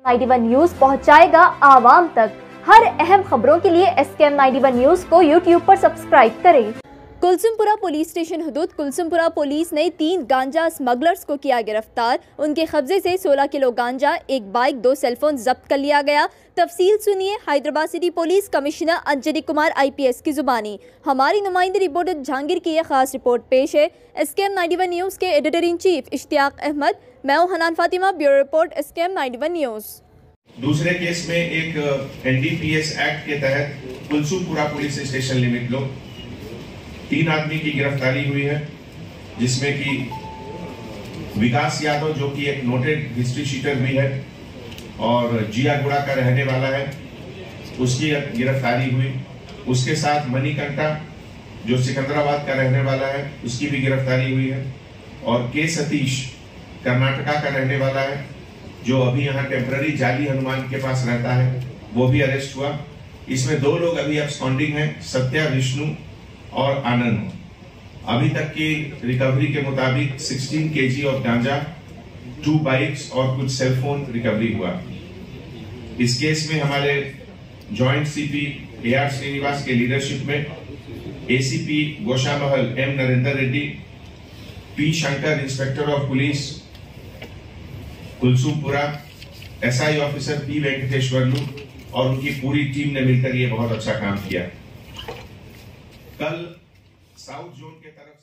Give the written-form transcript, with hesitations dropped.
91 news पहुंचाएगा आवाम तक। हर अहम खबरों के लिए SKM 91 न्यूज को YouTube पर सब्सक्राइब करें। कुलसुमपुरा पुलिस स्टेशन हदूद कुलसुमपुरा पुलिस ने 3 गांजा स्मगलर्स को किया गिरफ्तार। उनके कब्जे से 16 किलो गांजा, 1 बाइक, 2 सेलफोन जब्त कर लिया गया। तफसील सुनिए Hyderabad city police commissioner Anjani Kumar IPS की जुबानी। हमारी नुमाइंदी रिपोर्टर जहांगीर की यह खास रिपोर्ट पेश है। SKM 91 न्यूज़ के editor in chief Ishtiaq Ahmed, मैं हूं Hanan Fatima, bureau report SKM 91 news. दूसरे केस में एक NDPS एक्ट के तहत कुलसुमपुरा पुलिस स्टेशन लिमिट लो 3 आदमी की गिरफ्तारी हुई है, जिसमें कि विकास यादव जो कि एक नोटेड हिस्ट्री शीटर भी है और जियागुड़ा का रहने वाला है, उसकी गिरफ्तारी हुई। उसके साथ मणिकंठा जो सिकंदराबाद का रहने वाला है, उसकी भी गिरफ्तारी हुई है। और के सतीश कर्नाटका का रहने वाला है, जो अभी यहाँ टेम्पररी जाली हनुमान के पास रहता है, वो भी अरेस्ट हुआ। इसमें 2 लोग अभी अब्सकॉन्डिंग हैं, सत्या विष्णु और आनंद। अभी तक की रिकवरी के मुताबिक 16 kg ऑफ गांजा, 2 बाइक्स और कुछ सेलफोन रिकवरी हुआ। इस केस में हमारे जॉइंट CP AR श्रीनिवास के लीडरशिप में ACP Goshamahal M Narendra Reddy, P Shankar inspector of police Kulsumpura, SI officer P Venkateswarlu और उनकी पूरी टीम ने मिलकर ये बहुत अच्छा काम किया। कल साउथ जोन के तरफ